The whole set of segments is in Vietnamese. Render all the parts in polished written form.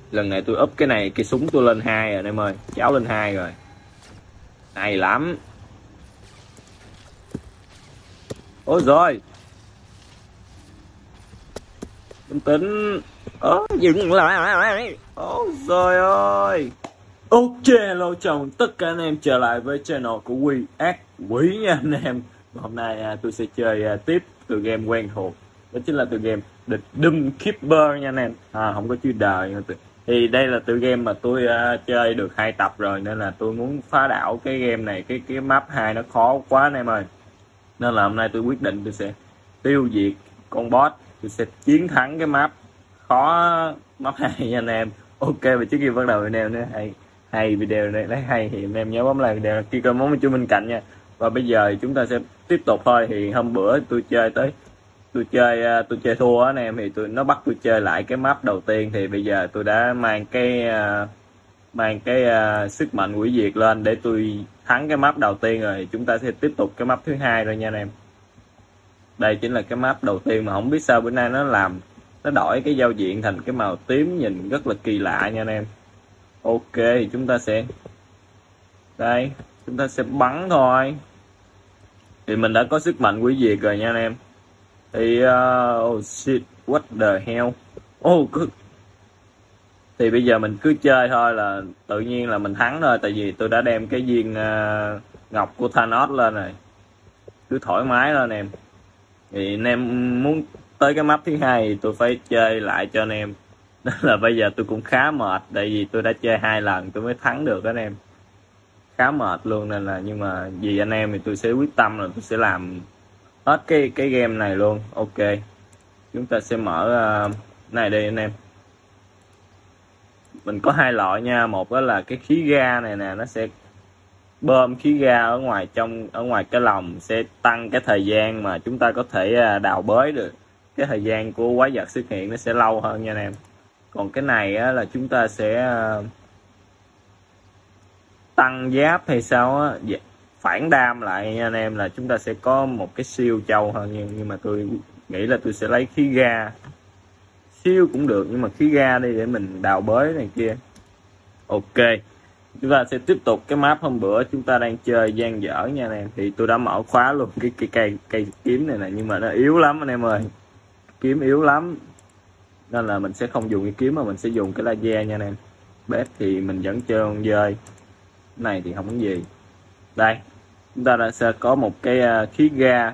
Lần này tôi up cái này, cái súng tôi lên 2 rồi anh em ơi, cháu lên 2 rồi, hay lắm. Ôi rồi, bình tĩnh. Dừng lại. Ôi trời ơi. Ok, hello, chào mừng tất cả anh em trở lại với channel của Quy Ác Quỷ nha anh em. Hôm nay tôi sẽ chơi tiếp từ game quen thuộc, đó chính là từ game The Doom Keeper nha anh em. Không có chữ đời nha. Thì đây là từ game mà tôi chơi được 2 tập rồi, nên là tôi muốn phá đảo cái game này. Cái map 2 nó khó quá anh em ơi, nên là hôm nay tôi quyết định tôi sẽ tiêu diệt con boss, tôi sẽ chiến thắng cái map khó, map 2 nha anh em. Ok, và trước khi bắt đầu video nữa, hay video này thấy hay thì anh em nhớ bấm like video, kia coi món chuông bên cạnh nha. Và bây giờ chúng ta sẽ tiếp tục thôi. Thì hôm bữa tôi chơi thua anh em, thì nó bắt tôi chơi lại cái map đầu tiên. Thì bây giờ tôi đã mang cái sức mạnh hủy diệt lên để tôi thắng cái map đầu tiên rồi. Chúng ta sẽ tiếp tục cái map thứ hai rồi nha anh em. Đây chính là cái map đầu tiên mà không biết sao bữa nay nó đổi cái giao diện thành cái màu tím, nhìn rất là kỳ lạ nha anh em. Ok, thì chúng ta sẽ bắn thôi. Thì mình đã có sức mạnh hủy diệt rồi nha anh em. Thì oh shit, what the hell. Thì bây giờ mình cứ chơi thôi là tự nhiên là mình thắng thôi, tại vì tôi đã đem cái viên ngọc của Thanos lên rồi. Cứ thoải mái thôi anh em. Thì anh em muốn tới cái map thứ hai thì tôi phải chơi lại cho anh em. Đó là bây giờ tôi cũng khá mệt, tại vì tôi đã chơi 2 lần tôi mới thắng được anh em. Khá mệt luôn, nên là nhưng mà vì anh em thì tôi sẽ quyết tâm là tôi sẽ làm hết cái game này luôn. Ok, chúng ta sẽ mở này đi anh em. Mình có 2 loại nha. Một đó là cái khí ga này nè, nó sẽ bơm khí ga ở ngoài cái lồng, sẽ tăng cái thời gian mà chúng ta có thể đào bới được. Cái thời gian của quái vật xuất hiện nó sẽ lâu hơn nha anh em. Còn cái này á, là chúng ta sẽ tăng giáp hay sao á, phản đam lại nha anh em, là chúng ta sẽ có một cái siêu trâu hơn. Nhưng mà tôi nghĩ là tôi sẽ lấy khí ga. Siêu cũng được, nhưng mà khí ga đi để mình đào bới này kia. Ok, chúng ta sẽ tiếp tục cái map hôm bữa chúng ta đang chơi dang dở nha anh em. Thì tôi đã mở khóa luôn cái cây kiếm này nè, nhưng mà nó yếu lắm anh em ơi. Kiếm yếu lắm, nên là mình sẽ không dùng cái kiếm mà mình sẽ dùng cái laser nha anh em. Bếp thì mình vẫn chơi con dơi, này thì không có gì. Đây, chúng ta sẽ có một cái khí ga.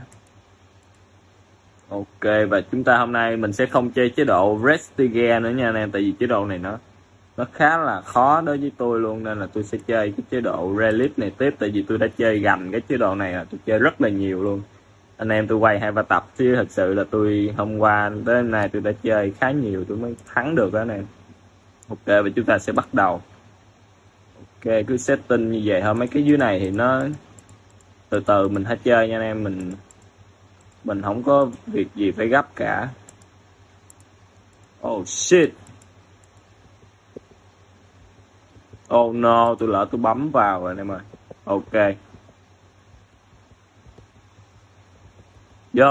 Ok, và chúng ta hôm nay mình sẽ không chơi chế độ Restiga nữa nha anh em, tại vì chế độ này nó khá là khó đối với tôi luôn, nên là tôi sẽ chơi cái chế độ Relic này tiếp. Tại vì tôi đã chơi gành cái chế độ này là tôi chơi rất là nhiều luôn anh em. Tôi quay 2-3 tập chứ thật sự là tôi hôm qua tới hôm nay tôi đã chơi khá nhiều tôi mới thắng được đó anh em. Ok, và chúng ta sẽ bắt đầu. Ok, cứ setting như vậy thôi. Mấy cái dưới này thì nó từ từ mình hãy chơi nha anh em. Mình không có việc gì phải gấp cả. Oh shit. Oh no, tôi lỡ tôi bấm vào rồi anh em ơi. Ok, vô.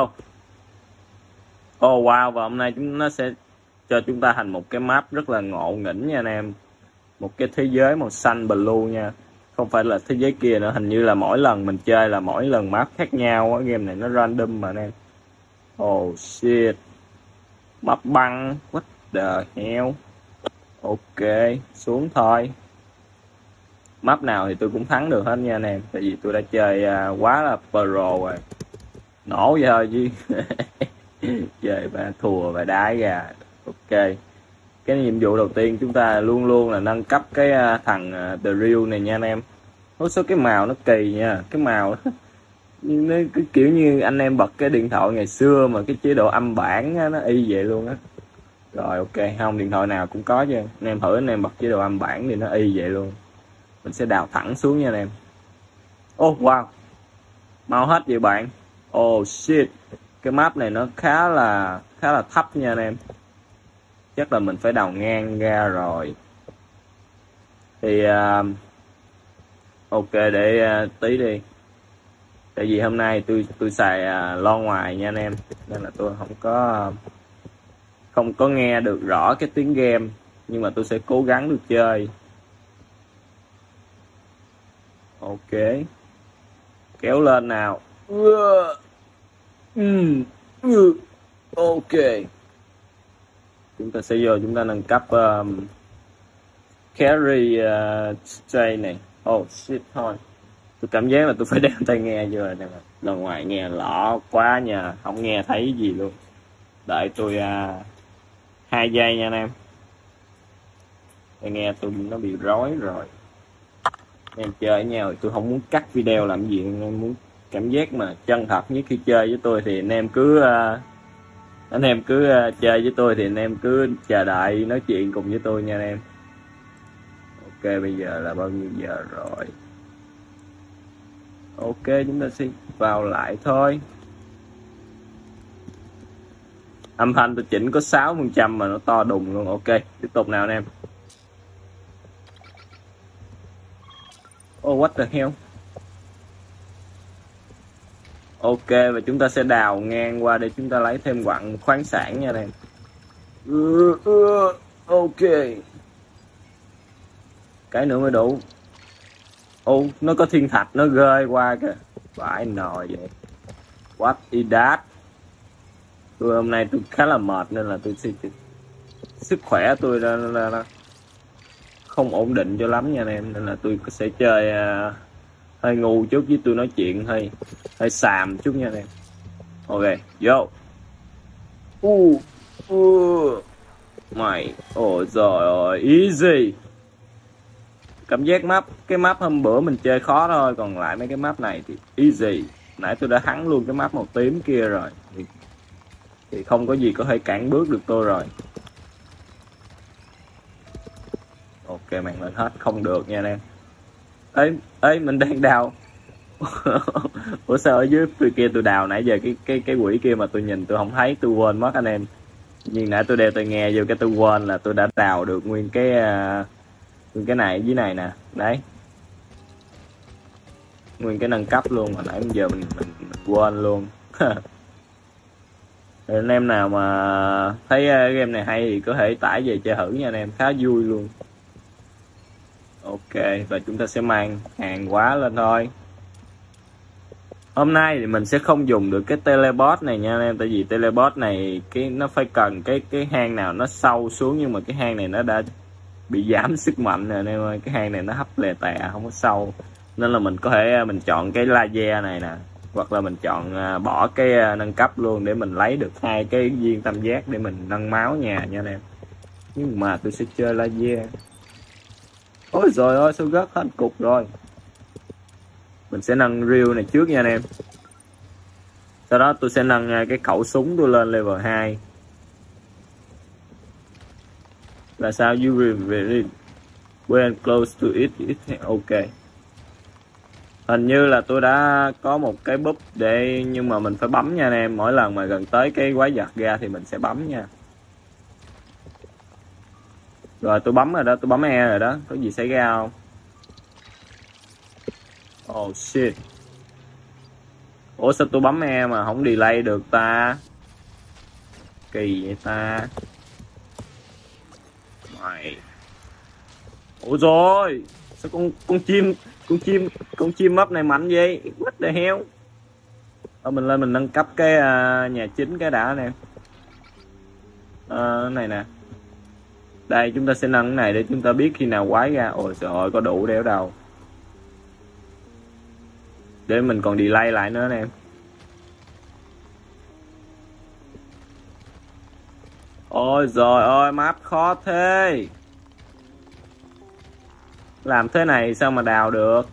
Oh wow, và hôm nay nó sẽ cho chúng ta thành một cái map rất là ngộ nghĩnh nha anh em. Một cái thế giới màu xanh blue nha, không phải là thế giới kia nữa. Hình như là mỗi lần mình chơi là mỗi lần map khác nhau. Cái game này nó random mà anh em. Oh shit, map băng, what the hell. Ok, xuống thôi. Map nào thì tôi cũng thắng được hết nha anh em, tại vì tôi đã chơi quá là pro rồi. Nổ vậy thôi chứ. Chơi và thua và đái ra. Ok, cái nhiệm vụ đầu tiên chúng ta luôn luôn là nâng cấp cái thằng The Real này nha anh em. Số cái màu nó kỳ nha, cái màu nó cứ kiểu như anh em bật cái điện thoại ngày xưa mà cái chế độ âm bản á, nó y vậy luôn á. Rồi ok, không, điện thoại nào cũng có chứ anh em. Thử anh em bật chế độ âm bản thì nó y vậy luôn. Mình sẽ đào thẳng xuống nha anh em. Oh wow, mau hết vậy bạn. Oh shit, cái map này nó khá là thấp nha anh em. Chắc là mình phải đào ngang ra rồi. Thì ok, để tí đi. Tại vì hôm nay tôi xài lo ngoài nha anh em, nên là tôi không có nghe được rõ cái tiếng game. nhưng mà tôi sẽ cố gắng được chơi. Ok, kéo lên nào. Ok, chúng ta sẽ vô, chúng ta nâng cấp carry stray này. Oh shit, thôi tôi cảm giác là tôi phải đeo tai nghe vô rồi nè, lần ngoài nghe lọ quá nha, không nghe thấy gì luôn. Đợi tôi 2 giây nha anh em. Tai nghe tôi nó bị rối rồi. Em chơi với nhau tôi không muốn cắt video làm gì, em muốn cảm giác mà chân thật nhất khi chơi với tôi thì anh em cứ chơi với tôi thì anh em cứ chờ đợi nói chuyện cùng với tôi nha anh em. Ok, bây giờ là bao nhiêu giờ rồi? Ok, chúng ta sẽ vào lại thôi. Âm thanh tôi chỉnh có 6% mà nó to đùng luôn. Ok, tiếp tục nào anh em. Oh, what the hell. Ok, và chúng ta sẽ đào ngang qua để chúng ta lấy thêm quặng khoáng sản nha anh em. Ok, cái nữa mới đủ. Ô, nó có thiên thạch nó rơi qua kìa. Vãi nồi vậy. What is that? Tôi hôm nay tôi khá là mệt nên là sức khỏe tôi là không ổn định cho lắm nha anh em, nên là tôi sẽ chơi hơi ngu chút, với tôi nói chuyện hơi xàm chút nha anh em. Ok, vô. Mày, ôi trời ơi, easy. Cảm giác cái map hôm bữa mình chơi khó thôi, còn lại mấy cái map này thì easy. Nãy tôi đã thắng luôn cái map màu tím kia rồi, thì không có gì có thể cản bước được tôi rồi. Ok, màn lên hết không được nha anh em. Ê, mình đang đào. Ủa sao ở dưới tôi kia tôi đào nãy giờ cái quỷ kia mà tôi nhìn tôi không thấy, tôi quên mất anh em. Nhưng nãy tôi đeo tai nghe vô cái tôi quên là tôi đã đào được nguyên cái này dưới này nè, đấy. Nguyên cái nâng cấp luôn mà nãy giờ mình quên luôn. Anh em nào mà thấy game này hay thì có thể tải về chơi thử nha anh em, khá vui luôn. Ok, và chúng ta sẽ mang hàng hóa lên thôi. Hôm nay thì mình sẽ không dùng được cái teleport này nha anh em, tại vì teleport này nó phải cần cái hang nào nó sâu xuống, nhưng mà cái hang này nó đã bị giảm sức mạnh rồi anh em ơi. Cái hang này nó hấp lè tè không có sâu, nên là mình có thể mình chọn cái laser này nè, hoặc là mình chọn bỏ cái nâng cấp luôn để mình lấy được 2 cái viên tam giác để mình nâng máu nha anh em. Nhưng mà tôi sẽ chơi laser. Ôi trời ơi, sao rớt hết cục rồi. Mình sẽ nâng reel này trước nha anh em. Sau đó tôi sẽ nâng cái khẩu súng tôi lên level 2. Là sao? You will when close to it. Ok. Hình như là tôi đã có một cái búp để, nhưng mà mình phải bấm nha anh em. Mỗi lần mà gần tới cái quái vật ra thì mình sẽ bấm nha. Rồi tôi bấm rồi đó, tôi bấm E rồi đó. Có gì xảy ra không? Oh shit. Ủa sao tôi bấm E mà không delay được ta? Kỳ vậy ta. Mày. Ủa rồi. Sao con chim mấp này mạnh vậy? What the hell? Mình lên mình nâng cấp cái nhà chính cái đã nè. Này nè. Đây chúng ta sẽ nâng cái này để chúng ta biết khi nào quái ra. Ôi trời ơi, có đủ đéo đâu. Để mình còn delay lại nữa nè em. Ôi trời ơi, map khó thế. Làm thế này sao mà đào được?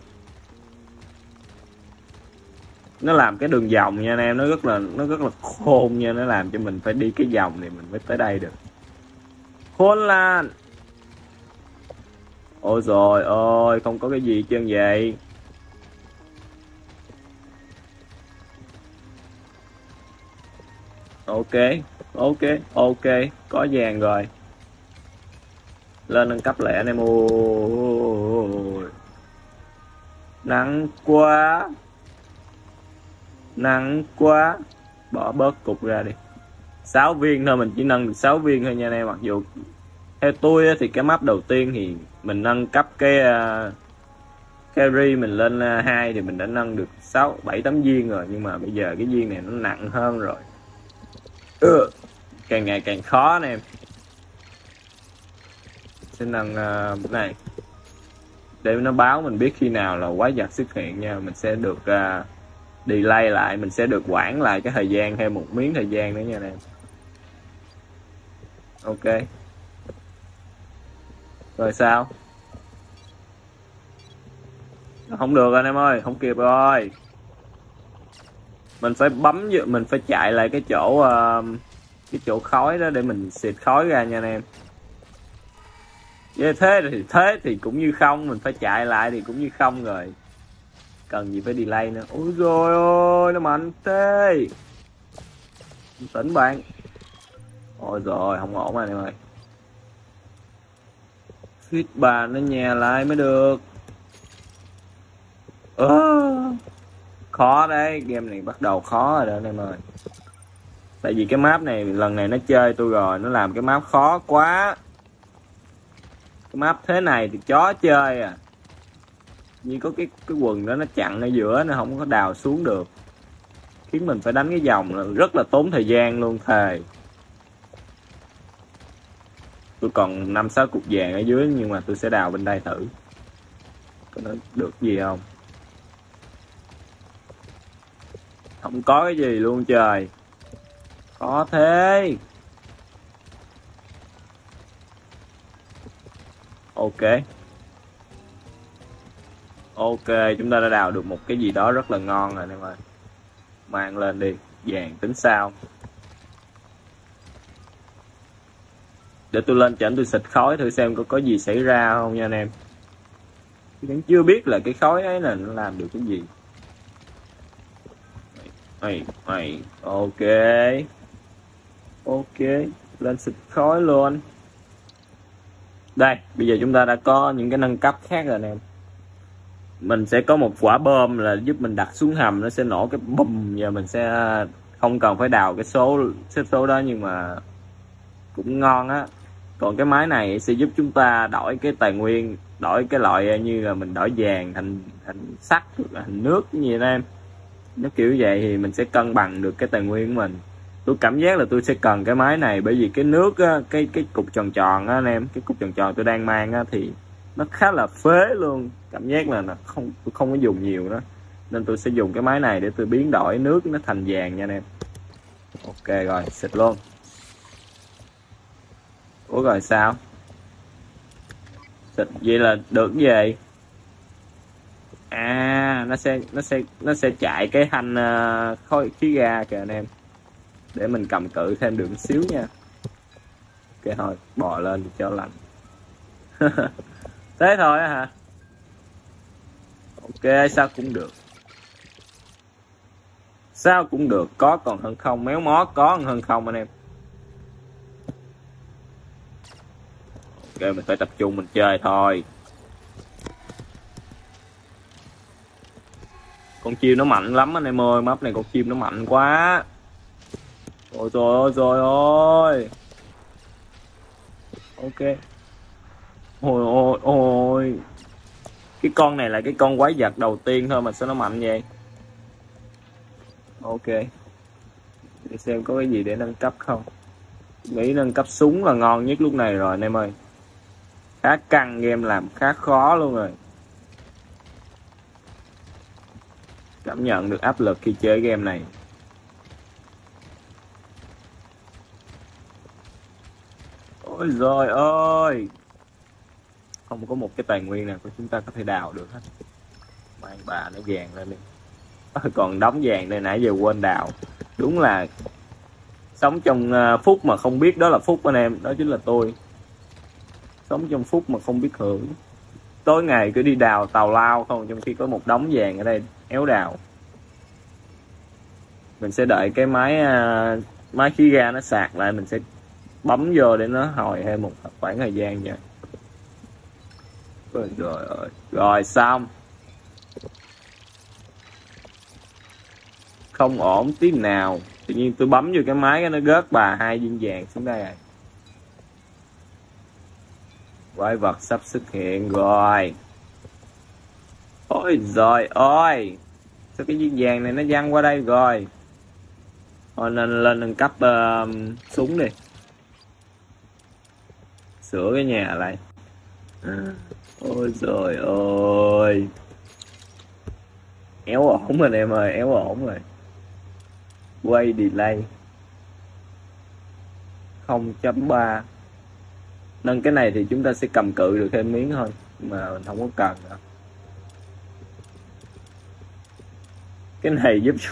Nó làm cái đường vòng nha anh em, nó rất là khôn nha, nó làm cho mình phải đi cái vòng thì mình mới tới đây được. Khôn lan. Ôi trời ơi, không có cái gì trơn vậy. Ok, có vàng rồi. Lên nâng cấp lại anh em ơi. Nặng quá. Bỏ bớt cục ra đi. 6 viên thôi, mình chỉ nâng được 6 viên thôi nha anh em, mặc dù Theo tôi thì cái map đầu tiên thì mình nâng cấp cái carry mình lên 2 thì mình đã nâng được 6, 7, 8 viên rồi. Nhưng mà bây giờ cái viên này nó nặng hơn rồi. Càng ngày càng khó anh em. Sẽ nâng này để nó báo mình biết khi nào là quái vật xuất hiện nha. Mình sẽ được delay lại, mình sẽ được quản lại cái thời gian thêm một miếng thời gian nữa nha anh em. Ok. Rồi sao? Không được anh em ơi, không kịp rồi. Mình phải bấm, mình phải chạy lại cái chỗ khói đó để mình xịt khói ra nha anh em. Thế thì cũng như không, mình phải chạy lại thì cũng như không rồi. Cần gì phải delay nữa. Ôi rồi ôi, nó mạnh thế. Tỉnh bạn. Ôi rồi, không ổn anh em ơi. Fit bà nó nhà lại mới được. Khó đấy, game này bắt đầu khó rồi đó anh em ơi. Tại vì cái map này lần này nó chơi tôi rồi, nó làm cái map khó quá. Cái map thế này thì chó chơi à. Như có cái quần đó nó chặn ở giữa, nó không có đào xuống được, khiến mình phải đánh cái vòng rất là tốn thời gian luôn thề. Tôi còn 5-6 cục vàng ở dưới nhưng mà tôi sẽ đào bên đây thử có nó được gì không. Không có cái gì luôn trời, khó thế. Ok, chúng ta đã đào được một cái gì đó rất là ngon rồi anh em ơi. Mang lên đi, vàng tính sao. Để tôi lên trển tôi xịt khói thử xem có gì xảy ra không nha anh em. Tôi vẫn chưa biết là cái khói ấy là nó làm được cái gì. Mày ok, lên xịt khói luôn. Đây, bây giờ chúng ta đã có những cái nâng cấp khác rồi anh em. Mình sẽ có một quả bom là giúp mình đặt xuống hầm, nó sẽ nổ cái bùm. Giờ mình sẽ không cần phải đào cái xếp số đó, nhưng mà cũng ngon á. Còn cái máy này sẽ giúp chúng ta đổi cái tài nguyên, đổi cái loại như là mình đổi vàng thành sắt, thành nước như vậy em. Nó kiểu vậy thì mình sẽ cân bằng được cái tài nguyên của mình. Tôi cảm giác là tôi sẽ cần cái máy này, bởi vì cái nước á, cái cục tròn tròn á anh em, cái cục tròn tròn tôi đang mang á thì nó khá là phế luôn. Cảm giác là tôi không có dùng nhiều đó, nên tôi sẽ dùng cái máy này để tôi biến đổi nước nó thành vàng nha anh em. Ok rồi, xịt luôn. Ủa rồi sao? Xịt vậy là được cái gì? À, nó sẽ chạy cái thanh khói khí ga kìa anh em. Để mình cầm cự thêm được một xíu nha. Ok thôi, bò lên cho lạnh. Thế thôi á hả? Ok, sao cũng được. Sao cũng được, có còn hơn không, méo mó có còn hơn không anh em. Ok, mình phải tập trung mình chơi thôi. Con chim nó mạnh lắm anh em ơi, map này con chim nó mạnh quá. Ôi trời ơi. Ok. Ôi. Cái con này là cái con quái vật đầu tiên thôi mà sao nó mạnh vậy? Ok. Để xem có cái gì để nâng cấp không. Nghĩ nâng cấp súng là ngon nhất lúc này rồi anh em ơi. Khá căng, game làm khá khó luôn rồi. Cảm nhận được áp lực khi chơi game này. Ôi giời ơi. Không có một cái tài nguyên nào của chúng ta có thể đào được hết. Mang bà nó vàng lên đi. Còn đóng vàng đây, nãy giờ quên đào. Đúng là sống trong phút mà không biết đó là phúc anh em. Đó chính là tôi. Sống trong phút mà không biết hưởng. Tối ngày cứ đi đào tào lao không, trong khi có một đống vàng ở đây éo đào. Mình sẽ đợi cái máy khí ga nó sạc lại, mình sẽ bấm vô để nó hồi thêm một khoảng thời gian nha. Rồi xong. Không ổn tí nào. Tự nhiên tôi bấm vô cái máy nó gớt bà 2 viên vàng xuống đây rồi. Quái vật sắp xuất hiện rồi. Ôi giời ơi, sao cái viên vàng này nó văng qua đây rồi. Thôi nên lên nâng cấp súng đi, sửa cái nhà lại. Ôi trời ơi, éo ổn rồi em ơi, éo ổn rồi. Quay delay 0.3. Nâng cái này thì chúng ta sẽ cầm cự được thêm miếng thôi, mà mình không có cần nữa. Cái này giúp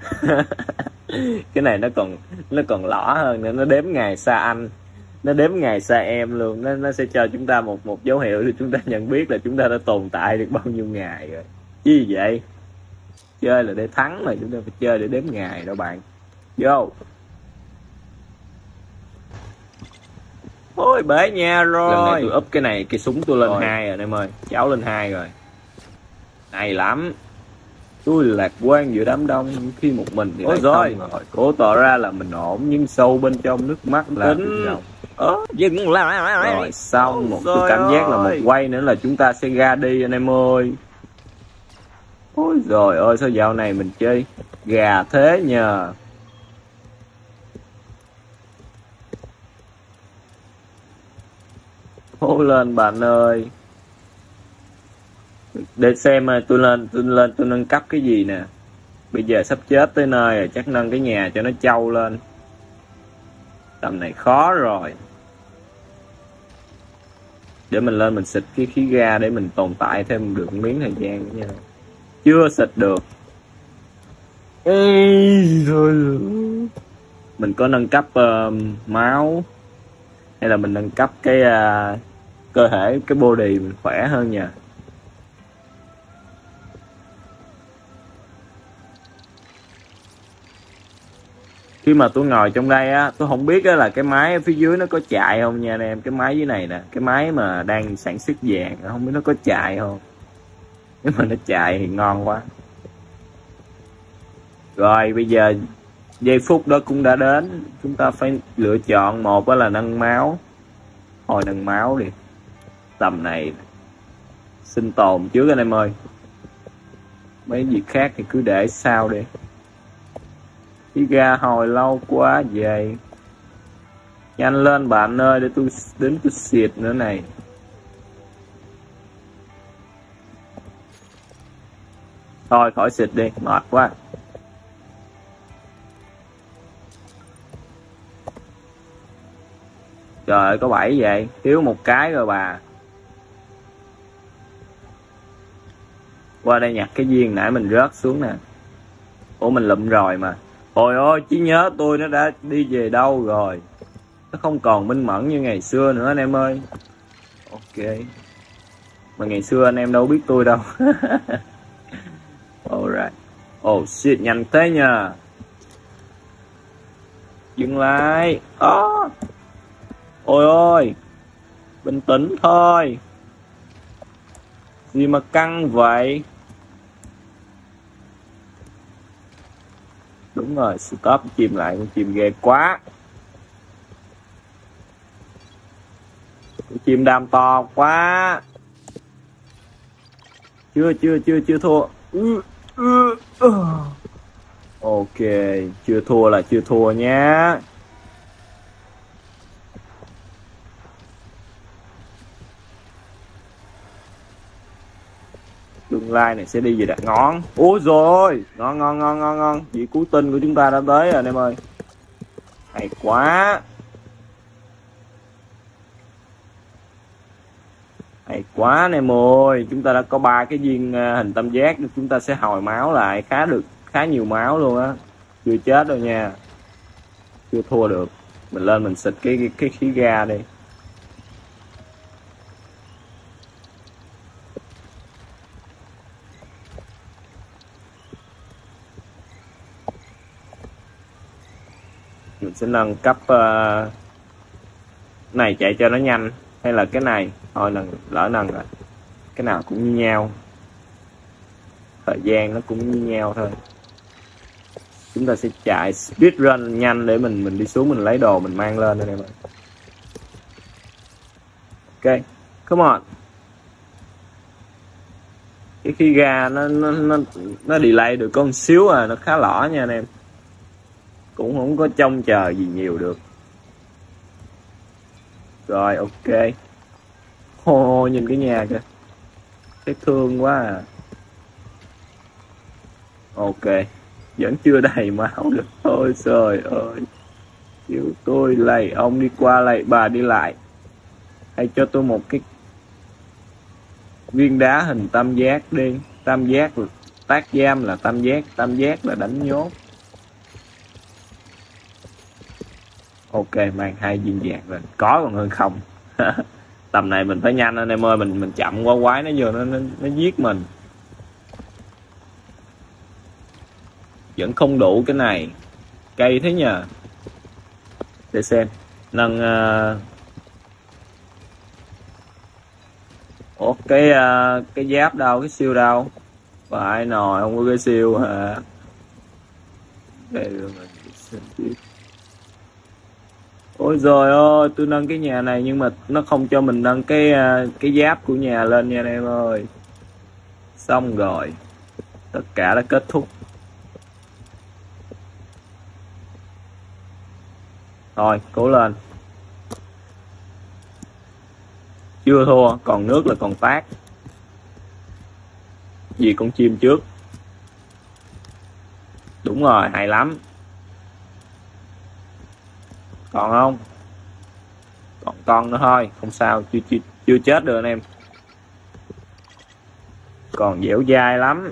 cái này nó còn lỏ hơn nữa, nó đếm ngày xa anh, nó đếm ngày xa em luôn. Nó sẽ cho chúng ta một dấu hiệu để chúng ta nhận biết là chúng ta đã tồn tại được bao nhiêu ngày rồi. Chứ gì vậy, chơi là để thắng mà, chúng ta phải chơi để đếm ngày đâu bạn. Vô. Ôi bể nha rồi. Lần này tôi up cái này, cái súng tôi lên 2 rồi em ơi, cháu lên 2 rồi. Hay lắm. Tôi lạc quan giữa đám đông, khi một mình thì ôi rồi cố tỏ ra là mình ổn, nhưng sâu bên trong nước mắt là dừng lại. Rồi xong một tôi cảm giác là một quay nữa là chúng ta sẽ ra đi anh em ơi. Ôi rồi ơi, sao dạo này mình chơi gà thế nhờ. Hô lên bạn ơi. Để xem tôi nâng cấp cái gì nè. Bây giờ sắp chết tới nơi rồi, chắc nâng cái nhà cho nó trâu lên. Tầm này khó rồi. Để mình lên mình xịt cái khí ga để mình tồn tại thêm được miếng thời gian nha. Chưa xịt được. Mình có nâng cấp máu, hay là mình nâng cấp cái cơ thể, cái body mình khỏe hơn nha. Khi mà tôi ngồi trong đây á, tôi không biết á là cái máy ở phía dưới nó có chạy không nha anh em. Cái máy dưới này nè, cái máy mà đang sản xuất vàng, không biết nó có chạy không. Nếu mà nó chạy thì ngon quá. Rồi bây giờ giây phút đó cũng đã đến. Chúng ta phải lựa chọn, một đó là nâng máu. Thôi nâng máu đi. Tầm này sinh tồn trước anh em ơi. Mấy việc khác thì cứ để sau đi. Đi ra hồi lâu quá vậy. Nhanh lên bạn ơi, để tôi đến tôi xịt nữa này. Thôi khỏi xịt đi, mệt quá. Trời ơi, có 7 vậy, thiếu một cái rồi bà. Qua đây nhặt cái viên nãy mình rớt xuống nè. Ủa mình lụm rồi mà. Ôi ôi, trí nhớ tôi nó đã đi về đâu rồi. Nó không còn minh mẫn như ngày xưa nữa anh em ơi. Ok. Mà ngày xưa anh em đâu biết tôi đâu. Alright. Oh shit, nhanh thế nha. Dừng lại. Ôi ôi. Bình tĩnh thôi. Gì mà căng vậy. Đúng rồi, stop chìm lại, con chìm ghê quá. Con chim đam to quá. Chưa thua. Ok, chưa thua là chưa thua nhá. Tương lai này sẽ đi về đặt ngón. Ủa rồi, ngon. Vị cứu tinh của chúng ta đã tới rồi anh em ơi. Hay quá. Hay quá anh em ơi. Chúng ta đã có 3 cái viên hình tam giác. Chúng ta sẽ hồi máu lại khá nhiều máu luôn á. Chưa chết đâu nha. Chưa thua được. Mình lên mình xịt cái khí ga đi. Mình sẽ nâng cấp này chạy cho nó nhanh, hay là cái này thôi lỡ nâng rồi, cái nào cũng như nhau, thời gian nó cũng như nhau thôi. Chúng ta sẽ chạy speedrun nhanh để mình đi xuống mình lấy đồ mình mang lên anh em ơi. Ok, Come on. Cái khí ga nó delay được có một xíu à, nó khá lỏ nha anh em. Cũng không có trông chờ gì nhiều được. Rồi ok. Nhìn cái nhà kìa. Thấy thương quá à. Ok. Vẫn chưa đầy máu được. Ôi trời ơi. Kiểu tôi lầy ông đi qua lầy bà đi lại. Hãy cho tôi một cái viên đá hình tam giác đi. Tam giác tác giam là tam giác. Tam giác là đánh nhốt. Ok, mang 2 viên vàng lên. Có còn hơn không. Tầm này mình phải nhanh anh em ơi. Mình chậm quá quái nó vô nó giết mình. Vẫn không đủ cái này. Cây thế nhờ. Để xem. Nâng Ủa cái giáp đâu, cái siêu đâu? Phải nồi, không có cái siêu hả? Đây rồi mình xem tiếp. Ôi giời ơi, tôi nâng cái nhà này nhưng mà nó không cho mình nâng cái giáp của nhà lên nha anh em ơi. Xong rồi. Tất cả đã kết thúc. Thôi, cố lên. Chưa thua, còn nước là còn tát. Gì con chim trước. Đúng rồi, hay lắm. Còn không? Còn con nữa thôi, không sao, chưa chết được anh em. Còn dẻo dai lắm.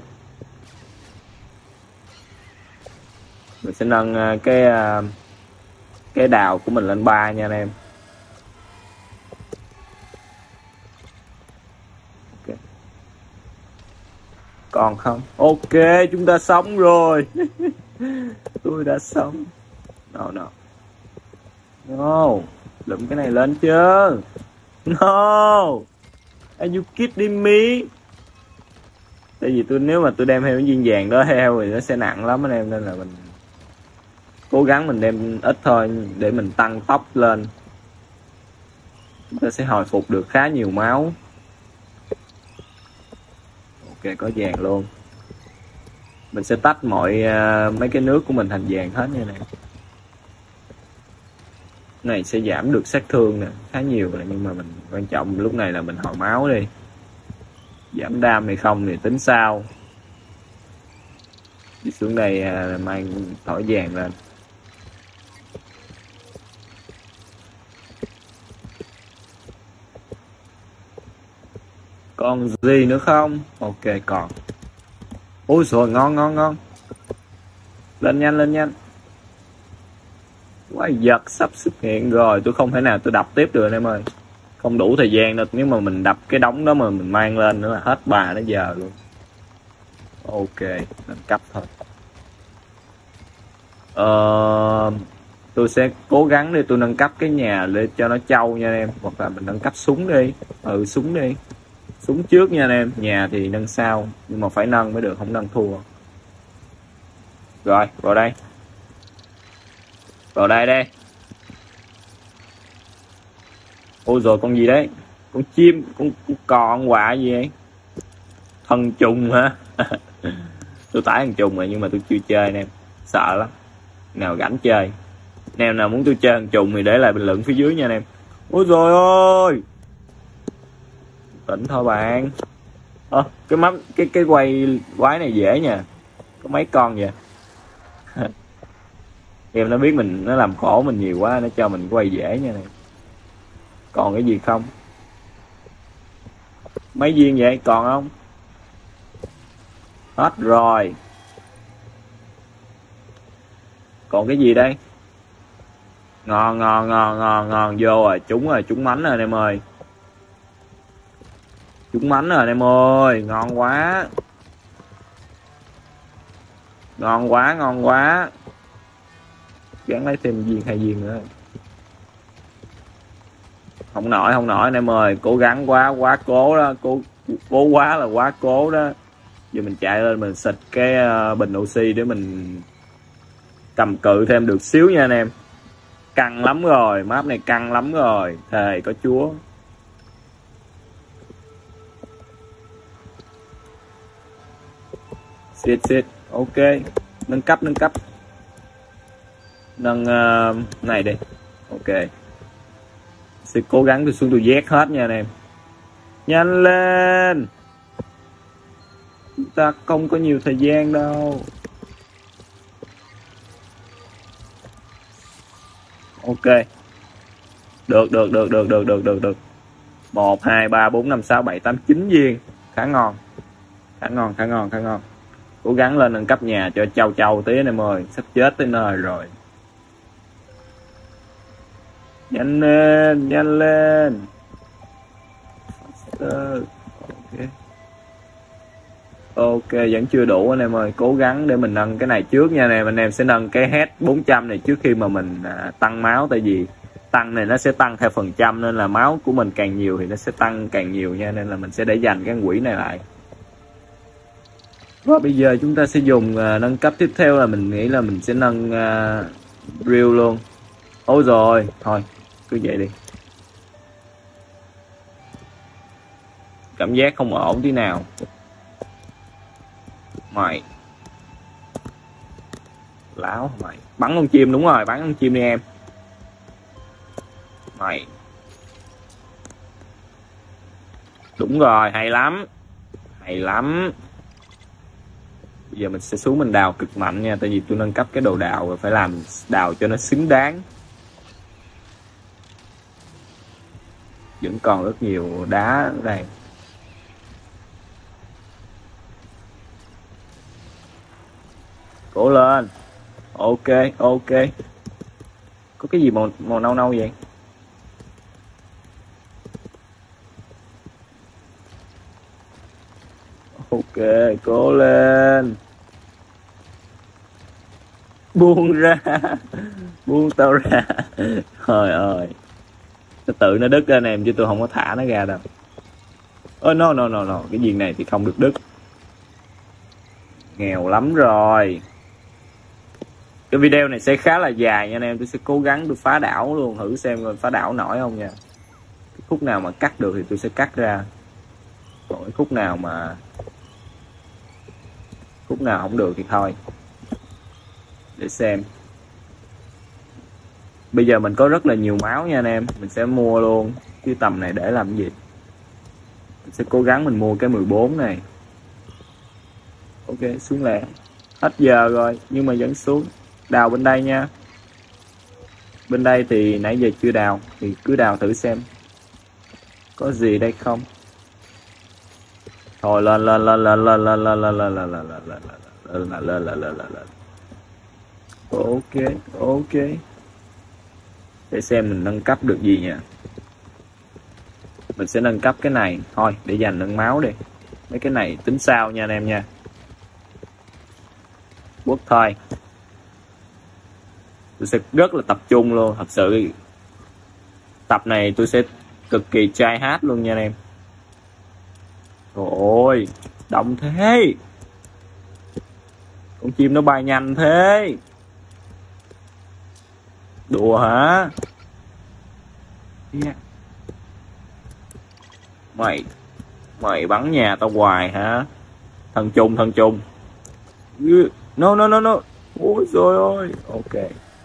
Mình sẽ nâng cái đào của mình lên 3 nha anh em. Okay. Còn không? Ok, chúng ta sống rồi. Tôi đã sống. No. Lụm cái này lên chứ. No. Are you kidding me? Tại vì nếu mà tôi đem theo cái viên vàng đó theo thì nó sẽ nặng lắm anh em, nên là mình cố gắng mình đem ít thôi để mình tăng tốc lên. Chúng ta sẽ hồi phục được khá nhiều máu. Ok, có vàng luôn. Mình sẽ tách mọi mấy cái nước của mình thành vàng hết như này. Này sẽ giảm được sát thương nè, khá nhiều nè, nhưng mà mình quan trọng lúc này là mình hồi máu đi. Giảm đam hay không thì tính sau. Đi xuống đây mang thỏi vàng lên. Còn gì nữa không? Ok còn. Ôi trời, ngon. Lên nhanh. Quái vật sắp xuất hiện rồi. Tôi không thể nào tôi đập tiếp được anh em ơi. Không đủ thời gian đâu. Nếu mà mình đập cái đống đó mà mình mang lên nữa là hết bà đến giờ luôn. Ok, nâng cấp thôi. Tôi sẽ cố gắng để tôi nâng cấp cái nhà để cho nó trâu nha anh em. Hoặc là mình nâng cấp súng đi. Súng đi. Súng trước nha anh em. Nhà thì nâng sau. Nhưng mà phải nâng mới được, không nâng thua. Rồi, vào đây. Vào đây. Ôi rồi con gì đấy? Con chim, con con quạ gì vậy? Thần trùng hả? Tôi tải thần trùng rồi nhưng mà tôi chưa chơi nè. Sợ lắm. Nào rảnh chơi. Nào muốn tôi chơi thần trùng thì để lại bình luận phía dưới nha anh em. Ôi trời ơi. Tỉnh thôi bạn. Cái map cái quay quái này dễ nha. Có mấy con vậy? Em nó biết nó làm khổ mình nhiều quá, nó cho mình quay dễ nha này. Còn cái gì không? Mấy viên vậy còn không? Hết rồi. Còn cái gì đây? Ngon vô rồi, trúng mánh rồi anh em ơi. Trúng mánh rồi anh em ơi, ngon quá. Ngon quá. Gắn lấy thêm viên 2 viên nữa. Không nổi anh em ơi, cố gắng quá cố đó, cố quá là quá cố đó. Giờ mình chạy lên mình xịt cái bình oxy để mình cầm cự thêm được xíu nha anh em. Căng lắm rồi, map này căng lắm rồi, thề có chúa. Xịt. Ok, nâng cấp nâng này đi. Ok, sẽ cố gắng tôi xuống tôi vét hết nha anh em. Nhanh lên, chúng ta không có nhiều thời gian đâu. Ok, được. 1 2 3 4 5 6 7 8 9 viên, khá ngon. Cố gắng lên nâng cấp nhà cho châu tí anh em ơi, sắp chết tới nơi rồi. Nhanh lên. Ok, vẫn chưa đủ anh em ơi, cố gắng để mình nâng cái này trước nha anh em sẽ nâng cái head 400 này trước khi mà mình tăng máu, tại vì tăng này nó sẽ tăng theo phần trăm nên là máu của mình càng nhiều thì nó sẽ tăng càng nhiều nha, nên là mình sẽ để dành cái quỹ này lại. Và bây giờ chúng ta sẽ dùng nâng cấp tiếp theo là mình nghĩ là mình sẽ nâng drill luôn. Ôi rồi, thôi cứ vậy đi. Cảm giác không ổn tí nào. Mày láo mày, bắn con chim, đúng rồi, bắn con chim đi em. Mày đúng rồi, hay lắm. Bây giờ mình sẽ xuống mình đào cực mạnh nha, tại vì tôi nâng cấp cái đồ đào rồi, phải làm đào cho nó xứng đáng. Vẫn còn rất nhiều đá ở đây. Cố lên. Ok. Có cái gì màu nâu vậy? Ok, cố lên. Buông ra. Buông tao ra. Trời ơi, nó tự nó đứt ra anh em, chứ tôi không có thả nó ra đâu. No, cái viên này thì không được đứt. Nghèo lắm rồi. Cái video này sẽ khá là dài nha anh em, tôi sẽ cố gắng tôi phá đảo luôn, thử xem coi phá đảo nổi không nha. Cái khúc nào mà cắt được thì tôi sẽ cắt ra, còn cái khúc nào không được thì thôi. Để xem. Bây giờ mình có rất là nhiều máu nha anh em, mình sẽ mua luôn cái tầm này để làm gì. Mình sẽ cố gắng mình mua cái 14 này. Ok, xuống lẹ. Hết giờ rồi nhưng mà vẫn xuống. Đào bên đây nha. Bên đây thì nãy giờ chưa đào, thì cứ đào thử xem có gì đây không. Thôi lên. Ok. Để xem mình nâng cấp được gì nha. Mình sẽ nâng cấp cái này thôi để dành nâng máu đi. Mấy cái này tính sau nha anh em nha. Quốc thôi. Tôi sẽ rất là tập trung luôn, thật sự tập này tôi sẽ cực kỳ try hard luôn nha anh em. Ôi, đông thế. Con chim nó bay nhanh thế. Đùa hả? Yeah. Mày bắn nhà tao hoài hả? Thần trùng. No. Ôi trời ơi. Ok.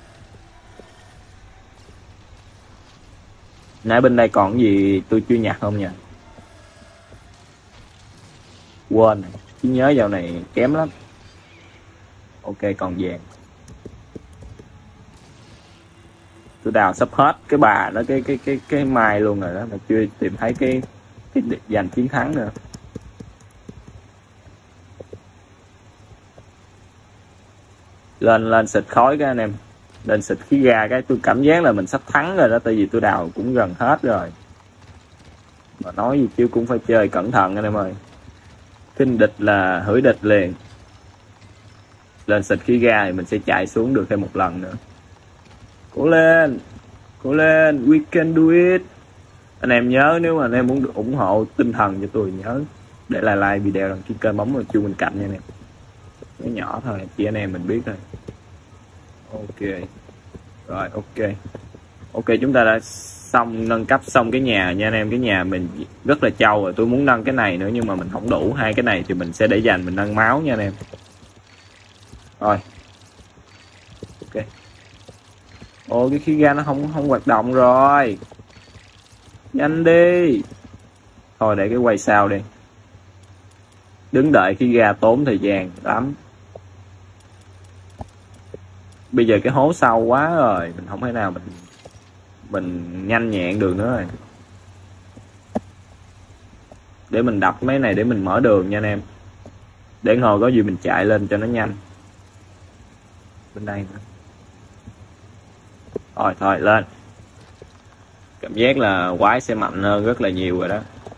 Nãy bên đây còn cái gì tôi chưa nhặt không nha? Quên, trí nhớ dạo này kém lắm. Ok, còn vàng. Tôi đào sắp hết cái bà đó, cái mai luôn rồi đó, mà chưa tìm thấy cái giành chiến thắng nữa. Lên xịt khói cái anh em, lên xịt khí ga cái, tôi cảm giác là mình sắp thắng rồi đó, tại vì tôi đào cũng gần hết rồi. Mà nói gì chứ cũng phải chơi cẩn thận anh em ơi, khinh địch là hủy địch liền. Lên xịt khí ga thì mình sẽ chạy xuống được thêm một lần nữa. Cố lên, we can do it. Anh em nhớ, nếu mà anh em muốn được ủng hộ tinh thần cho tôi, nhớ để lại like video, đăng ký kênh, bấm vào chuông bên cạnh nha anh em. Nó nhỏ thôi, chỉ anh em mình biết thôi. Ok rồi, ok, chúng ta đã xong nâng cấp xong cái nhà nha anh em. Cái nhà mình rất là trâu rồi, tôi muốn nâng cái này nữa nhưng mà mình không đủ. Hai cái này thì mình sẽ để dành mình nâng máu nha anh em. Rồi, ok. Ồ, cái khí ga nó không hoạt động rồi. Nhanh đi. Thôi để cái quay sau đi. Đứng đợi khí ga tốn thời gian lắm. Bây giờ cái hố sâu quá rồi, mình không thể nào mình nhanh nhẹn được nữa rồi. Để mình đập mấy này để mình mở đường nha anh em. Để hồi có gì mình chạy lên cho nó nhanh. Bên đây nữa. Thôi lên. Cảm giác là quái sẽ mạnh hơn rất là nhiều rồi đó.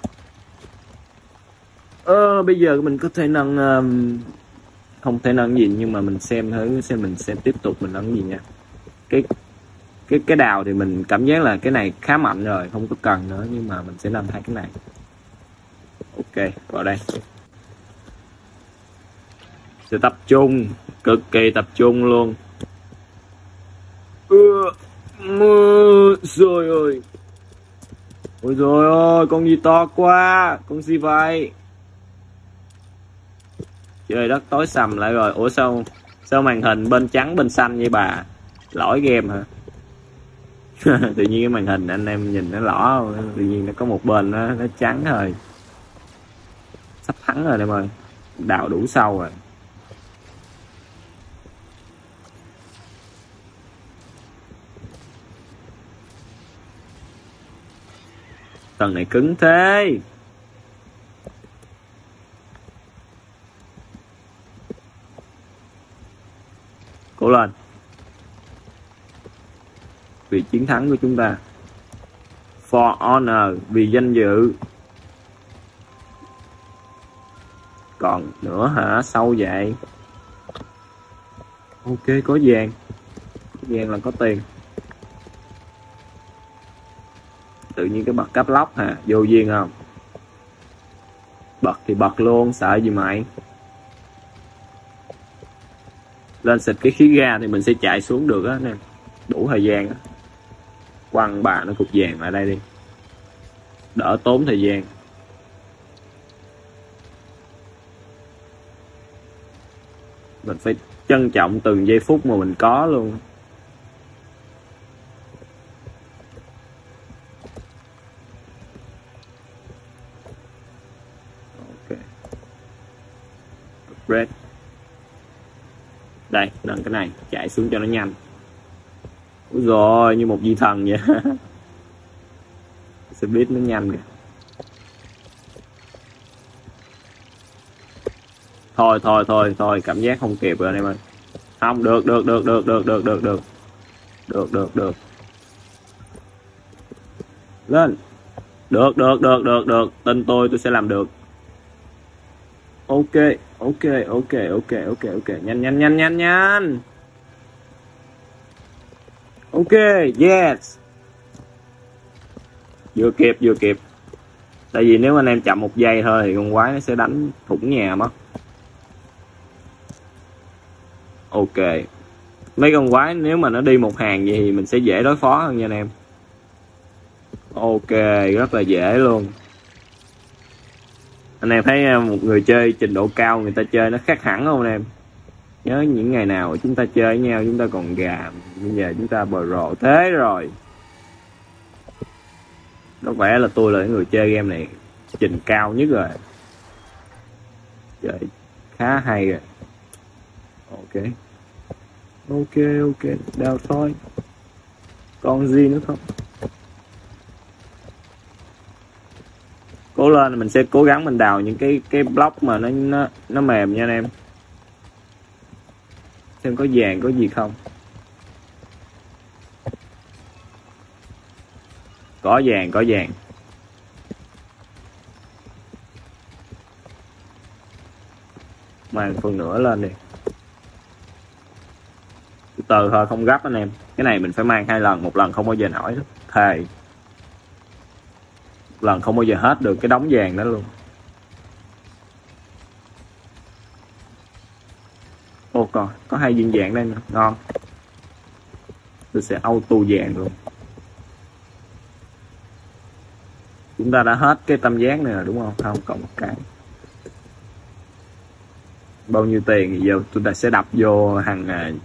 Bây giờ mình có thể nâng không thể nâng gì, nhưng mà mình xem thử xem mình sẽ tiếp tục mình nâng gì nha. Cái đào thì mình cảm giác là cái này khá mạnh rồi, không có cần nữa, nhưng mà mình sẽ làm hai cái này. Ok, vào đây. Sẽ tập trung, cực kỳ tập trung luôn. Rồi ơi. Ôi trời ơi, con gì to quá, con gì vậy? Trời đất tối sầm lại rồi. Ủa sao màn hình bên trắng bên xanh vậy bà? Lỗi game hả? Tự nhiên cái màn hình anh em nhìn nó lỏ, tự nhiên nó có một bên nó trắng rồi. Sắp thắng rồi em ơi. Đào đủ sâu rồi. Tầng này cứng thế. Cố lên. Vì chiến thắng của chúng ta. For honor, vì danh dự. Còn nữa hả? Sâu vậy. Ok, có vàng. Vàng là có tiền. Tự nhiên cái bật cáp lóc hả? Vô duyên không? Bật thì bật luôn, sợ gì mày? Lên xịt cái khí ga thì mình sẽ chạy xuống được á nè. Đủ thời gian á. Quăng bà nó cục vàng lại đây đi. Đỡ tốn thời gian. Mình phải trân trọng từng giây phút mà mình có luôn. Ok. Upgrade. Đây, nâng cái này, chạy xuống cho nó nhanh. Úi rồi, như một vị thần vậy. Sẽ biết nó nhanh kìa. Thôi, cảm giác không kịp rồi anh em ơi. Không, được. Được. Lên. Được. Tin tôi sẽ làm được. Ok. Nhanh. Ok, yes. Vừa kịp. Tại vì nếu anh em chậm một giây thôi thì con quái nó sẽ đánh thủng nhà mất. Ok. Mấy con quái nếu mà nó đi một hàng vậy thì mình sẽ dễ đối phó hơn nha anh em. Ok, rất là dễ luôn. Anh em thấy một người chơi trình độ cao người ta chơi nó khác hẳn không anh em? Nhớ những ngày nào chúng ta chơi với nhau chúng ta còn gà, bây giờ chúng ta bờ rộ thế rồi. Có vẻ là tôi là người chơi game này trình cao nhất rồi. Chơi khá hay rồi. Ok, đào thôi. Còn gì nữa không? Cố lên, mình sẽ cố gắng mình đào những cái block mà nó mềm nha anh em. Xem có vàng có gì không. Có vàng. Mang phần nữa lên đi. Từ từ thôi, không gấp anh em. Cái này mình phải mang 2 lần, một lần không bao giờ nổi. Thề. Một lần không bao giờ hết được cái đống vàng đó luôn. Ô còn có 2 viên vàng đây nữa, ngon. Tôi sẽ auto vàng luôn. Chúng ta đã hết cái tam giác này rồi đúng không? Không, còn một cái. bao nhiêu tiền thì giờ chúng ta sẽ đập vô hàng ngày.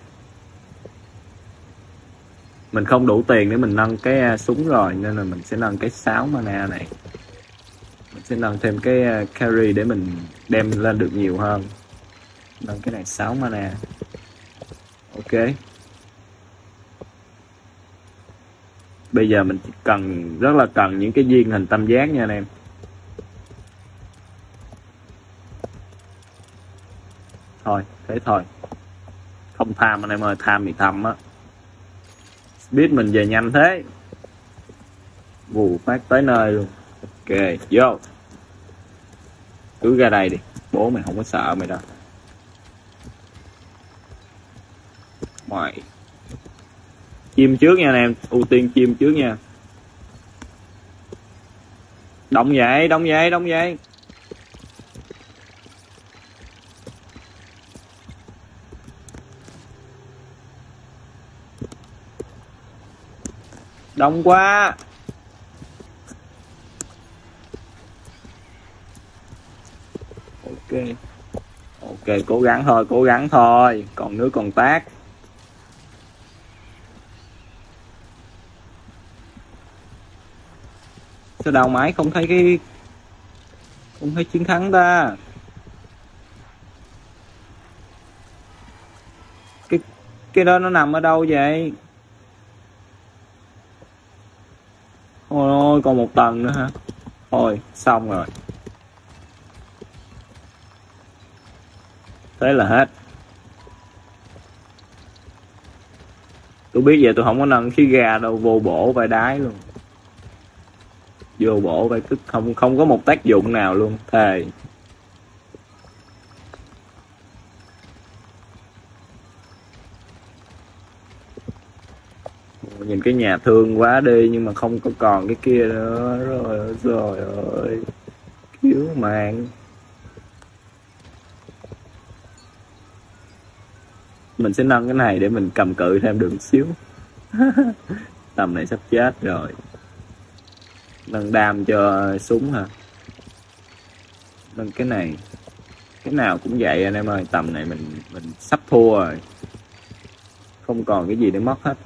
Mình không đủ tiền để mình nâng cái súng rồi, nên là mình sẽ nâng cái 6 mana này. Mình sẽ nâng thêm cái carry để mình đem lên được nhiều hơn. Nâng cái này 6 mana. Ok. Bây giờ mình chỉ rất là cần những cái viên hình tam giác nha anh em. Thôi, thế thôi. Không tham anh em ơi, tham thì thầm á. Biết mình về nhanh thế. Vù phát tới nơi luôn. Ok, vô. Cứ ra đây đi. Bố mày không có sợ mày đâu. Mày. Chim trước nha anh em. Ưu tiên chim trước nha. Động vậy, động vậy, động vậy. Đông quá. Ok. Ok, cố gắng thôi, cố gắng thôi. Còn nước còn tát. Sao đầu máy không thấy chiến thắng ta. Cái đó nó nằm ở đâu vậy? Ôi ôi, còn một tầng nữa hả? Thôi, xong rồi. Thế là hết. Tôi biết vậy tôi không có nâng khí ga đâu, vô bổ vai đái luôn. Vô bổ vai tức không có một tác dụng nào luôn, thề. Nhìn cái nhà thương quá đi, nhưng mà không có còn cái kia nữa rồi. Trời ơi, cứu mạng. Mình sẽ nâng cái này để mình cầm cự thêm được một xíu. Tầm này sắp chết rồi. Nâng đam cho súng hả? Nâng cái này. Cái nào cũng vậy anh em ơi. Tầm này mình sắp thua rồi. Không còn cái gì để mất hết.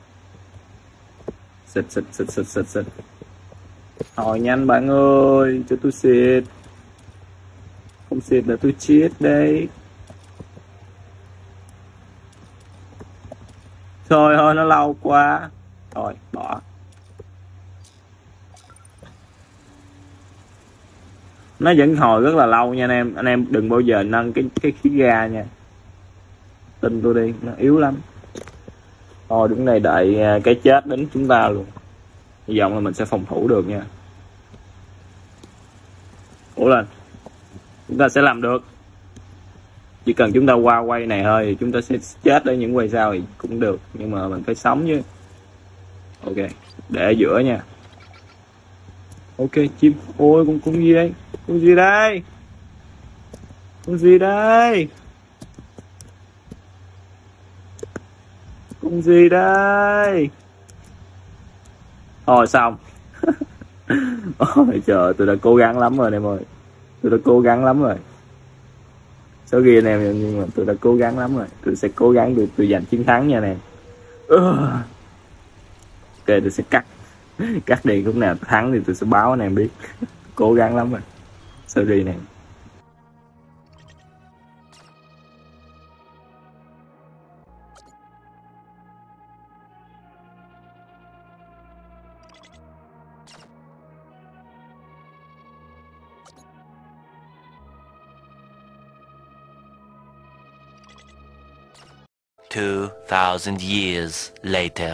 Xịt. Thôi nhanh bạn ơi, cho tôi xịt. Không xịt là tôi chết đấy. Trời ơi, nó lâu quá. Thôi, bỏ. Nó vẫn hồi rất là lâu nha anh em. Anh em đừng bao giờ nâng cái khí ga nha. Tin tôi đi, nó yếu lắm. Thôi đứng đây đợi cái chết đến chúng ta luôn. Hy vọng là mình sẽ phòng thủ được nha. Ủa lên. Chúng ta sẽ làm được. Chỉ cần chúng ta qua quay này thôi thì chúng ta sẽ chết ở những quay sau thì cũng được. Nhưng mà mình phải sống chứ. Ok, để ở giữa nha. Ok, chim. Ôi, con gì đây? Con gì đây? Con gì đây? Con gì đây? Thôi xong. Ôi trời, tôi đã cố gắng lắm rồi em ơi. Tôi đã cố gắng lắm rồi. Số ghi anh em, nhưng mà tôi đã cố gắng lắm rồi. Tôi sẽ cố gắng được, tôi giành chiến thắng nha anh em. Ok, tôi sẽ cắt đi, lúc nào thắng thì tôi sẽ báo anh em biết. Cố gắng lắm rồi. Sorry nè. Two thousand years later.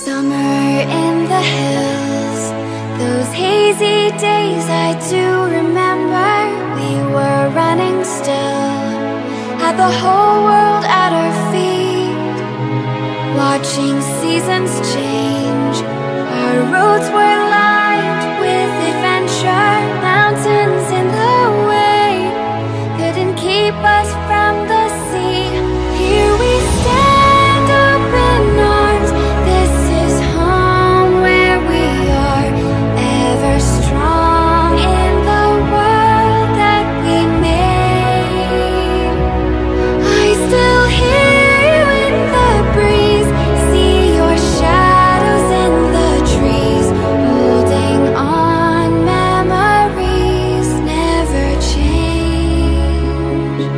Summer in the hills, those hazy days I do remember. We were running still, had the whole world at our feet, watching seasons change. Our roads were lined with adventure, mountains in the way couldn't keep us from the sea. Here we stand, open arms. This is home where we are, ever strong in the world that we made. I still hear you in the breeze, see your shadows in the trees, holding on, memories never change.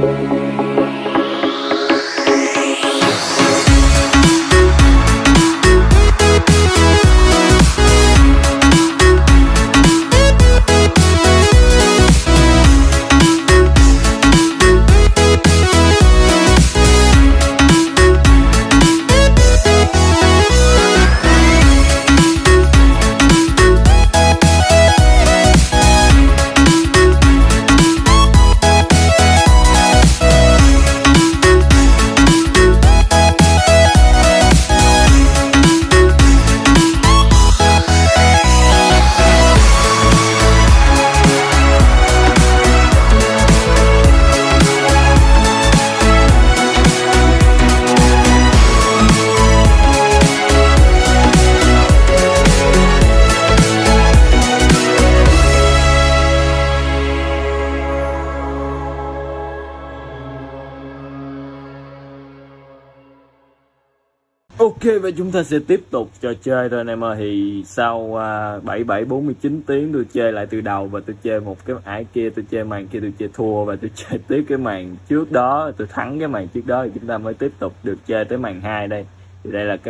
Ok, và chúng ta sẽ tiếp tục trò chơi thôi anh em ơi. Thì sau 47-49 tiếng tôi chơi lại từ đầu, và tôi chơi một cái ải kia, tôi chơi màn kia tôi chơi thua, và tôi chơi tiếp cái màn trước đó, tôi thắng cái màn trước đó, thì chúng ta mới tiếp tục được chơi tới màn 2 đây. Thì đây là cái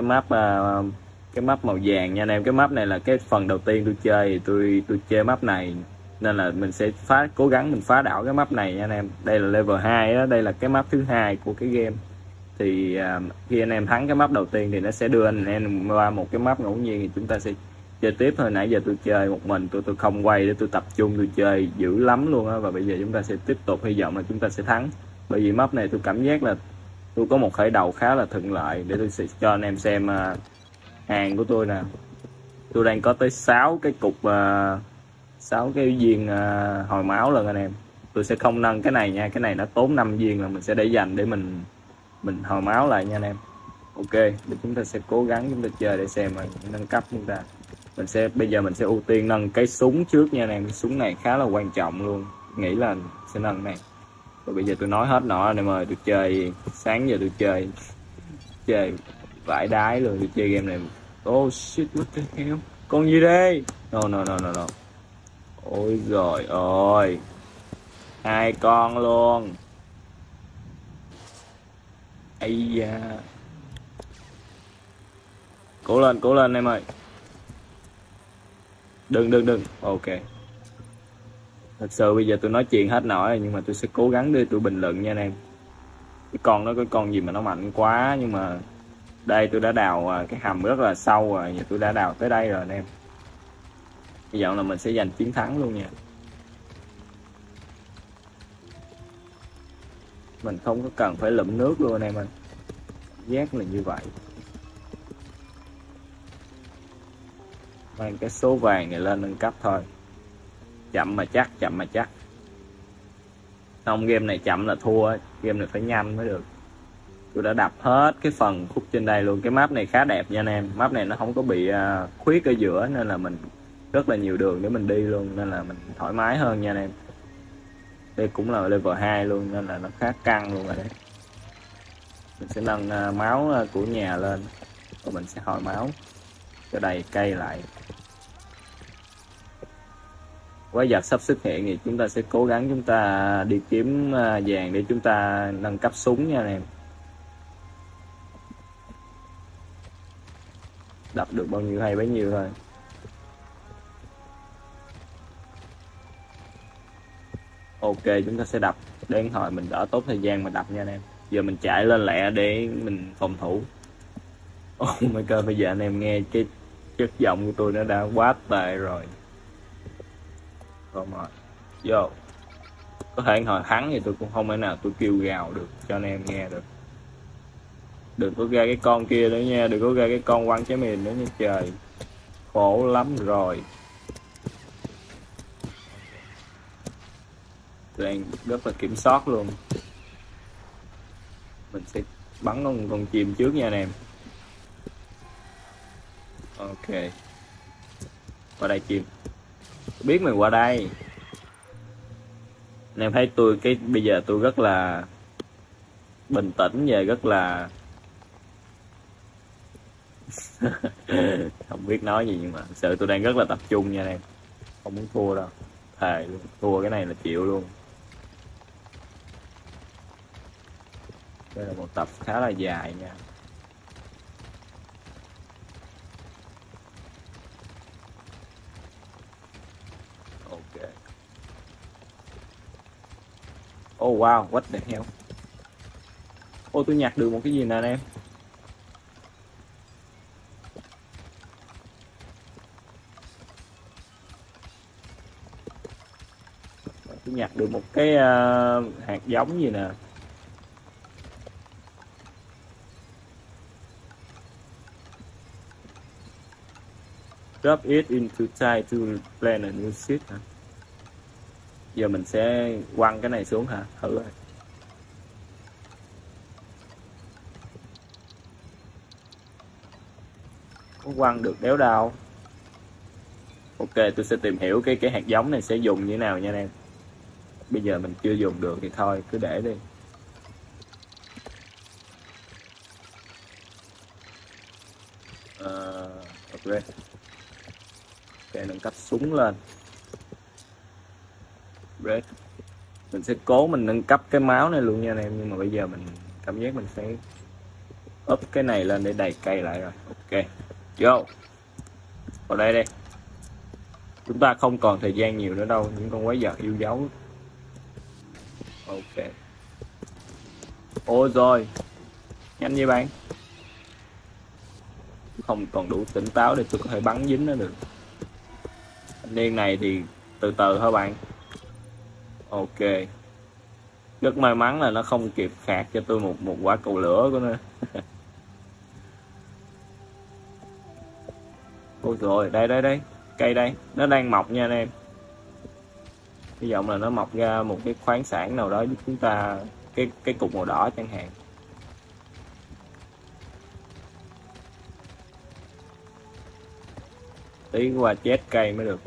map màu vàng nha anh em. Cái map này là cái phần đầu tiên tôi chơi, thì tôi chơi map này nên là mình sẽ cố gắng mình phá đảo cái map này nha anh em. Đây là level 2 đó, đây là cái map thứ hai của cái game. Thì khi anh em thắng cái map đầu tiên thì nó sẽ đưa anh em qua một cái map ngẫu nhiên, thì chúng ta sẽ chơi tiếp thôi. Nãy giờ tôi chơi một mình, tôi không quay để tôi tập trung, tôi chơi dữ lắm luôn á. Và bây giờ chúng ta sẽ tiếp tục, hy vọng là chúng ta sẽ thắng. Bởi vì map này tôi cảm giác là tôi có một khởi đầu khá là thuận lợi. Để tôi sẽ cho anh em xem hàng của tôi nè. Tôi đang có tới 6 cái cục 6 cái viên hồi máu lần anh em. Tôi sẽ không nâng cái này nha, cái này nó tốn 5 viên, là mình sẽ để dành để mình hồi máu lại nha anh em. Ok, để chúng ta sẽ cố gắng chúng ta chơi để xem nâng cấp chúng ta. Bây giờ mình sẽ ưu tiên nâng cái súng trước nha anh em. Cái súng này khá là quan trọng luôn, nghĩ là sẽ nâng này. Rồi bây giờ tôi nói hết nọ anh em ơi. Tôi chơi sáng giờ tôi chơi vãi đái luôn. Tôi chơi game này. Oh shit, what the hell, con gì đây? No. Ôi rồi ôi, 2 con luôn. Ây da, cố lên em ơi. Đừng. Ok, thật sự bây giờ tôi nói chuyện hết nổi, nhưng mà tôi sẽ cố gắng để tôi bình luận nha anh em. Cái con gì mà nó mạnh quá, nhưng mà đây tôi đã đào cái hầm rất là sâu rồi. Giờ tôi đã đào tới đây rồi anh em. Hy vọng là mình sẽ giành chiến thắng luôn nha. Mình không có cần phải lụm nước luôn anh em ơi. Giác là như vậy. Mang cái số vàng này lên nâng cấp thôi. Chậm mà chắc. Không, game này chậm là thua. Game này phải nhanh mới được. Tôi đã đập hết cái phần khúc trên đây luôn. Cái map này khá đẹp nha anh em. Map này nó không có bị khuyết ở giữa, nên là mình rất là nhiều đường để mình đi luôn, nên là mình thoải mái hơn nha anh em. Đây cũng là level 2 luôn, nên là nó khá căng luôn rồi đấy. Mình sẽ nâng máu của nhà lên, rồi mình sẽ hồi máu cho đầy cây lại. Quái vật sắp xuất hiện thì chúng ta sẽ cố gắng chúng ta đi kiếm vàng để chúng ta nâng cấp súng nha anh em. Đập được bao nhiêu hay bấy nhiêu thôi. Ok, chúng ta sẽ đập đến hồi mình đỡ tốn thời gian mà đập nha anh em. Giờ mình chạy lên lẹ để mình phòng thủ. Oh my god, bây giờ anh em nghe cái chất giọng của tôi nó đã quá tệ rồi. Rồi mà vô, có thể hồi thắng thì tôi cũng không thể nào tôi kêu gào được cho anh em nghe được. Đừng có ra cái con kia nữa nha, đừng có ra cái con quăng trái mìn nữa nha trời, khổ lắm rồi. Đang rất là kiểm soát luôn. Mình sẽ bắn con chim trước nha anh em. Ok, qua đây chim, biết mình qua đây. Anh em thấy tôi cái bây giờ tôi rất là bình tĩnh và rất là không biết nói gì, nhưng mà thực sự tôi đang rất là tập trung nha anh em, không muốn thua đâu, thề luôn, thua cái này là chịu luôn. Đây là một tập khá là dài nha. Ok. Oh wow, what the hell. Ô tôi nhặt được một cái gì nè anh em. Tôi nhặt được một cái hạt giống gì nè. Drop it into tide to plant a new seed hả? Giờ mình sẽ quăng cái này xuống hả? Thử rồi. Có quăng được đéo đâu. Ok, tôi sẽ tìm hiểu cái hạt giống này sẽ dùng như thế nào nha anh em. Bây giờ mình chưa dùng được thì thôi, cứ để đi. Ok. Ok, nâng cấp súng lên. Red. Mình sẽ cố mình nâng cấp cái máu này luôn nha anh em, nhưng mà bây giờ mình cảm giác mình sẽ up cái này lên để đầy cây lại rồi. Ok, vô vào đây đi. Chúng ta không còn thời gian nhiều nữa đâu, những con quái vật yêu dấu. Ok. Ôi rồi, nhanh như bạn. Không còn đủ tỉnh táo để tôi có thể bắn dính nó được. Thanh niên này thì từ từ thôi bạn. Ok, rất may mắn là nó không kịp khạc cho tôi một quả cầu lửa của nó. Ôi rồi, đây cây đây, nó đang mọc nha anh em. Hy vọng là nó mọc ra một cái khoáng sản nào đó giúp chúng ta, cái cục màu đỏ chẳng hạn. Tí qua chết cây mới được.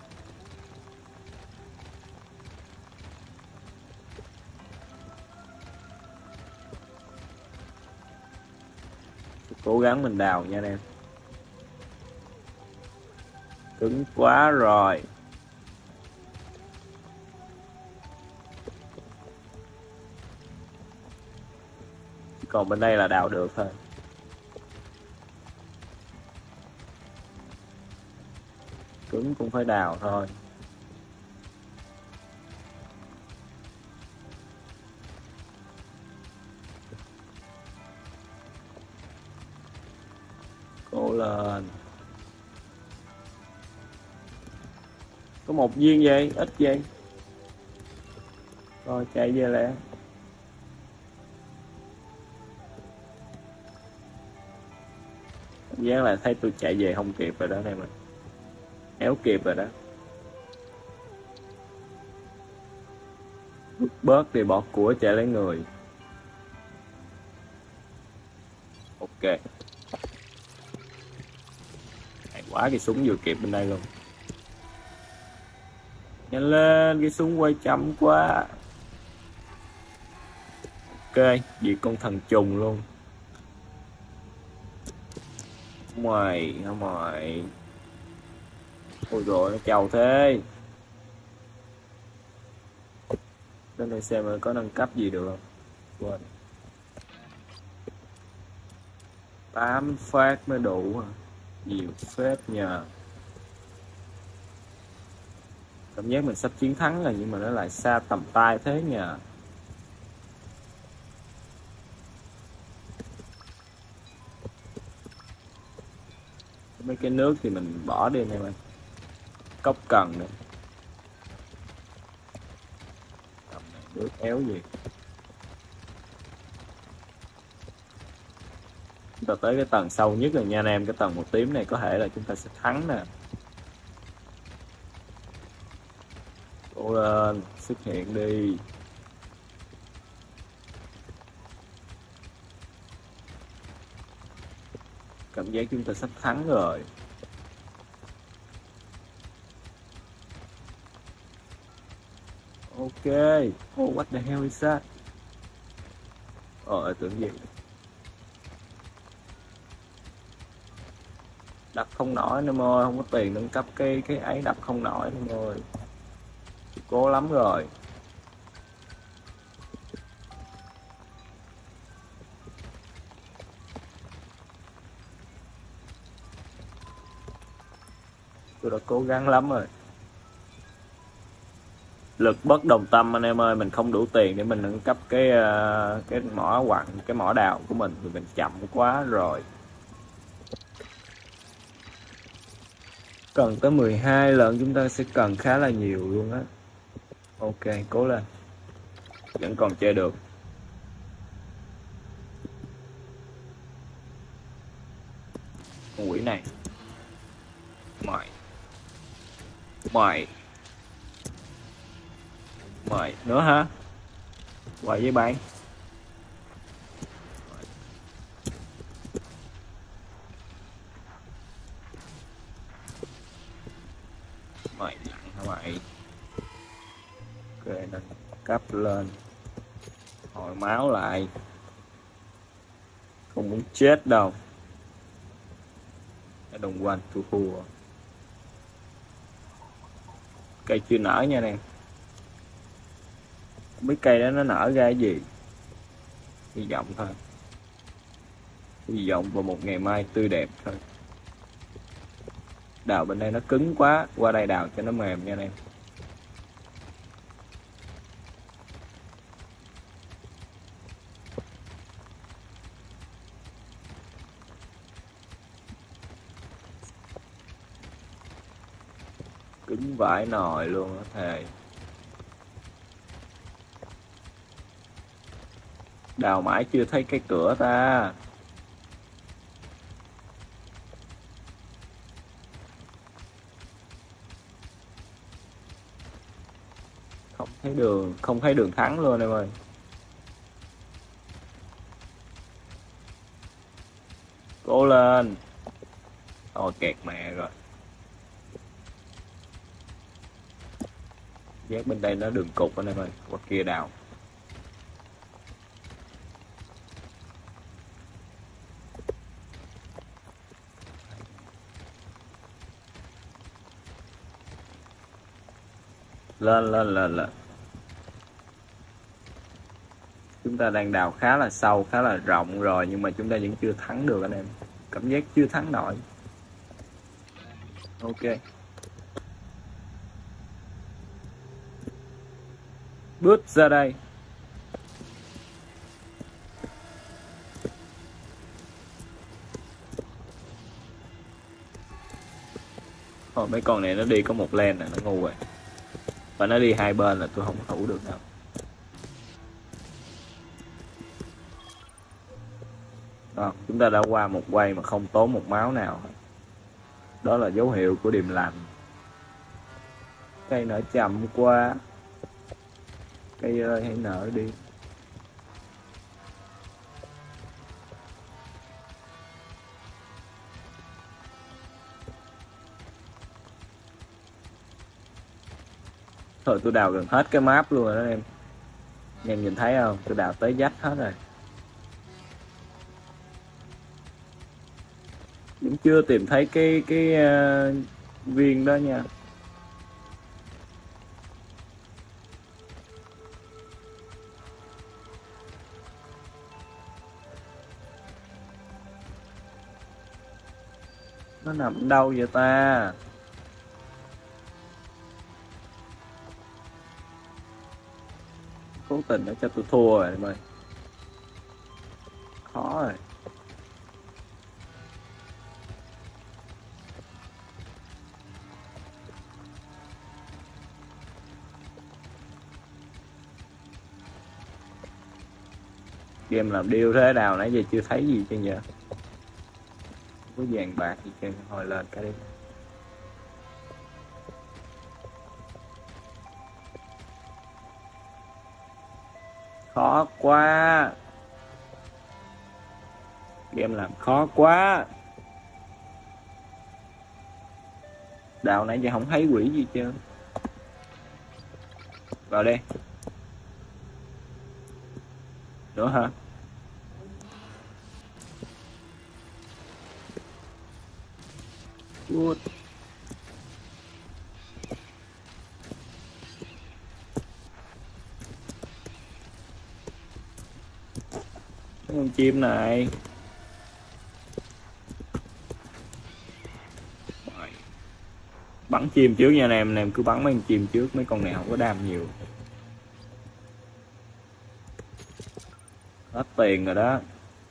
Cố gắng mình đào nha anh em. Cứng quá rồi. Còn bên đây là đào được thôi. Cứng cũng phải đào thôi. Cố lên. Có một viên vậy, ít vậy. Rồi chạy về lẹ. Cảm giác là thấy tôi chạy về không kịp rồi đó anh em ơi. Éo kịp rồi đó. Bước bớt thì bỏ của chạy lấy người. Ok. Hay quá, cái súng vừa kịp bên đây luôn. Nhanh lên, cái súng quay chậm quá. Ok, diệt con thần trùng luôn. Mày, mày. Ôi rồi nó chầu thế. Đến đây xem có nâng cấp gì được không. Quên. 8 phát mới đủ hả? Nhiều phép nhờ. Cảm giác mình sắp chiến thắng rồi, nhưng mà nó lại xa tầm tay thế nhờ. Mấy cái nước thì mình bỏ đi anh em ơi. Cốc cần nữa. Tầm này nước éo gì. Chúng ta tới cái tầng sâu nhất rồi nha anh em. Cái tầng màu tím này có thể là chúng ta sẽ thắng nè. Cố lên, xuất hiện đi. Cảm giác chúng ta sắp thắng rồi. Ok. Oh, what the hell is that? Tưởng gì? Đập không nổi nữa ơi, không có tiền nâng cấp cái ấy, đập không nổi nữa ơi. Cố lắm rồi. Tôi đã cố gắng lắm rồi. Lực bất đồng tâm anh em ơi, mình không đủ tiền để mình nâng cấp cái mỏ quặng, cái mỏ đào của mình, vì mình chậm quá rồi. Cần tới 12 lần chúng ta sẽ cần khá là nhiều luôn á. Ok, cố lên. Vẫn còn chơi được. Con quỷ này. Mày nữa hả? Quay với bạn. Mày nặng hả mày? Ok, nâng cấp lên. Hồi máu lại. Không muốn chết đâu. Ở đồng quanh tôi thua. Cây chưa nở nha nè. Không biết cây đó nó nở ra cái gì. Hy vọng thôi. Hy vọng vào một ngày mai tươi đẹp thôi. Đào bên đây nó cứng quá. Qua đây đào cho nó mềm nha anh em. Cứng vãi nồi luôn á thề. Đào mãi chưa thấy cái cửa ta. Không thấy đường thắng luôn em ơi. Cố lên. Ôi kẹt mẹ rồi. Giác bên đây nó đường cục anh em ơi. Qua kia đào. Lên. Chúng ta đang đào khá là sâu, khá là rộng rồi, nhưng mà chúng ta vẫn chưa thắng được anh em. Cảm giác chưa thắng nổi. Ok. Bước ra đây. Mấy con này nó đi có một lane này, nó ngu rồi. Và nó đi hai bên là tôi không thủ được đâu. Đó, chúng ta đã qua một quay mà không tốn một máu nào. Đó là dấu hiệu của điềm lành. Cây nở chậm quá. Cây ơi hãy nở đi. Thôi tôi đào gần hết cái map luôn rồi đó em. Em nhìn thấy không? Tôi đào tới dách hết rồi. Vẫn chưa tìm thấy cái viên đó nha. Nó nằm đâu vậy ta? Cố tình để cho tôi thua rồi em ơi. Khó rồi. Game làm điêu thế, đào nãy giờ chưa thấy gì cho giờ. Không có vàng bạc gì trơn, hồi lên cái đi. Khó quá. Game làm khó quá. Đào nãy giờ không thấy quỷ gì trơn. Vào đây. Nữa hả? Good. Con chim này. Bắn chim trước nha anh em cứ bắn mấy con chim trước, mấy con này không có đam nhiều. Hết tiền rồi đó.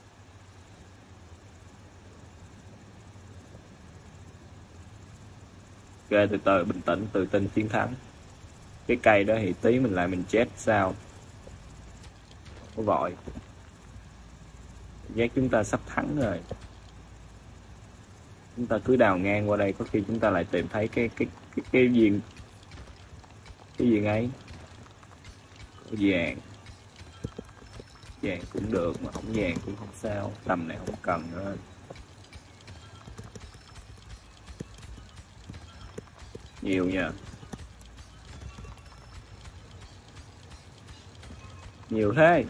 Ok, từ từ bình tĩnh, tự tin chiến thắng. Cái cây đó thì tí mình lại mình chết sao. Không có vội. Giác chúng ta sắp thắng rồi. Chúng ta cứ đào ngang qua đây, có khi chúng ta lại tìm thấy cái viên. Cái viên ấy. Có vàng. Vàng cũng được, mà không vàng cũng không sao. Tầm này không cần nữa. Nhiều nha. Nhiều thế.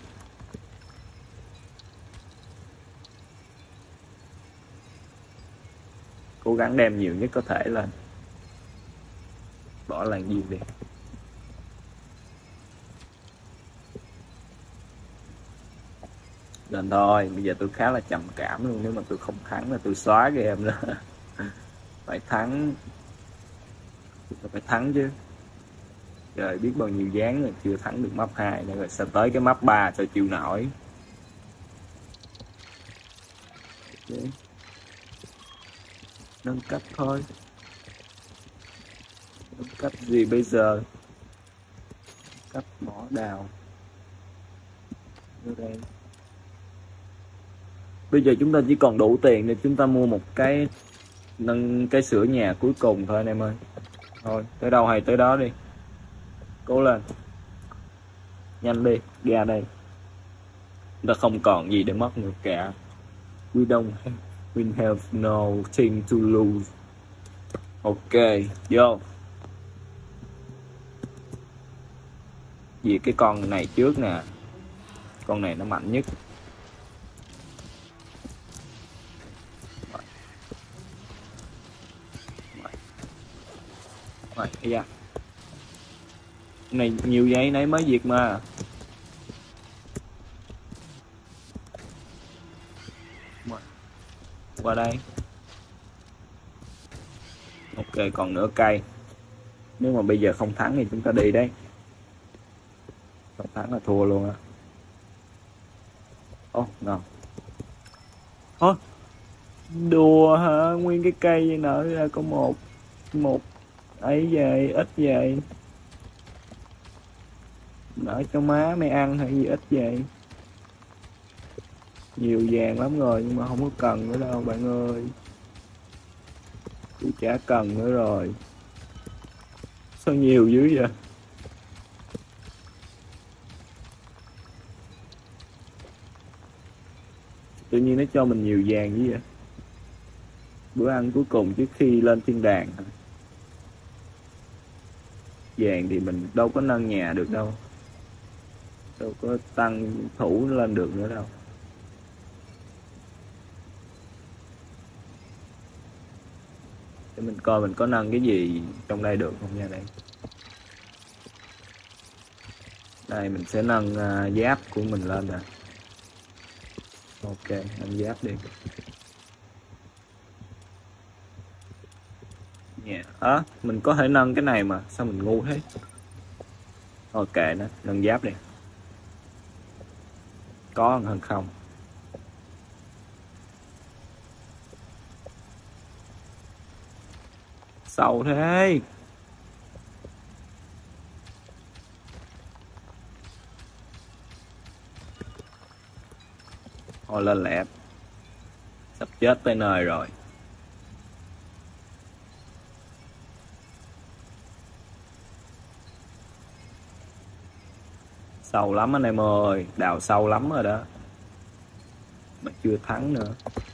Cố gắng đem nhiều nhất có thể lên. Bỏ làng diêm đi. Lên thôi, bây giờ tôi khá là trầm cảm luôn. Nếu mà tôi không thắng là tôi xóa game đó. Phải thắng. Phải thắng chứ. Trời biết bao nhiêu dáng rồi chưa thắng được map 2 nữa rồi, sao tới cái map 3 sao chịu nổi. Okay. Nâng cấp thôi. Nâng cấp gì bây giờ? Cấp mỏ đào. Vô đây. Bây giờ chúng ta chỉ còn đủ tiền để chúng ta mua một cái nâng cái sửa nhà cuối cùng thôi anh em ơi. Thôi, tới đâu hay tới đó đi. Cố lên. Nhanh đi, ra đây. Chúng ta không còn gì để mất nữa cả. We have nothing to lose. Ok, vô. Vì cái con này trước nè. Con này nó mạnh nhất. Dạ. Này nhiều giấy nãy mới diệt mà. Qua đây. Ok, còn nửa cây. Nếu mà bây giờ không thắng thì chúng ta đi đấy. Không thắng là thua luôn á. Ô, ngon. Ơ, đùa hả? Nguyên cái cây nở ra có một ấy vậy, ít vậy. Nở cho má mày ăn hay gì ít vậy. Nhiều vàng lắm rồi nhưng mà không có cần nữa đâu bạn ơi. Tôi chả cần nữa rồi. Sao nhiều dữ vậy? Tự nhiên nó cho mình nhiều vàng dữ vậy. Bữa ăn cuối cùng trước khi lên thiên đàng. Vàng thì mình đâu có nâng nhà được đâu. Đâu có tăng thủ lên được nữa đâu. Để mình coi mình có nâng cái gì trong đây được không nha đây. Đây mình sẽ nâng giáp của mình lên nè. Ok, nâng giáp đi. Yeah. Mình có thể nâng cái này mà sao mình ngu thế. Ok, nó nâng giáp đi. Có hơn không? Sầu thế. Thôi lên lẹp. Sắp chết tới nơi rồi. Sâu lắm anh em ơi, đào sâu lắm rồi đó. Mà chưa thắng nữa.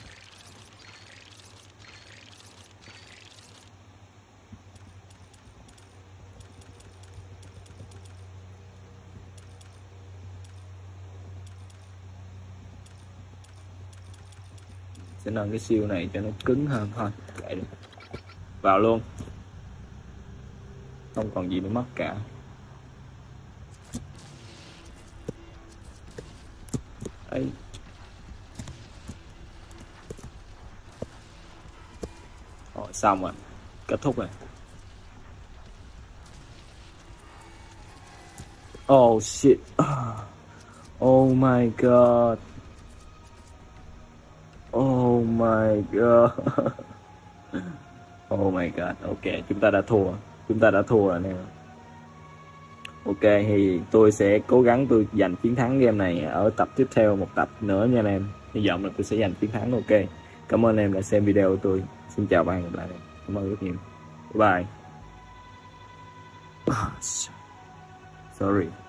Sẽ nâng cái siêu này cho nó cứng hơn thôi. Kệ đi. Vào luôn. Không còn gì để mất cả. Ấy. Rồi xong rồi. Kết thúc rồi. Oh shit. Oh my god. Oh my god. Oh my god. Ok, chúng ta đã thua. Chúng ta đã thua rồi nè. Ok, thì tôi sẽ cố gắng tôi giành chiến thắng game này ở tập tiếp theo, một tập nữa nha anh em. Hy vọng là tôi sẽ giành chiến thắng. Ok, cảm ơn em đã xem video của tôi. Xin chào và hẹn gặp lại. Cảm ơn rất nhiều. Bye bye. Sorry.